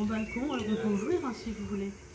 au balcon. Alors on peut ouvrir hein, si vous voulez.